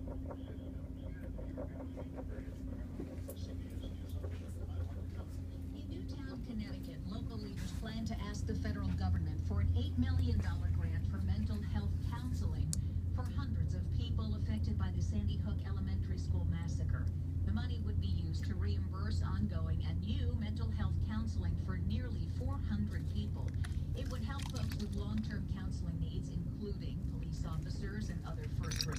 In Newtown, Connecticut, local leaders plan to ask the federal government for an $8 million grant for mental health counseling for hundreds of people affected by the Sandy Hook Elementary School massacre. The money would be used to reimburse ongoing and new mental health counseling for nearly 400 people. It would help folks with long-term counseling needs, including police officers and other first responders.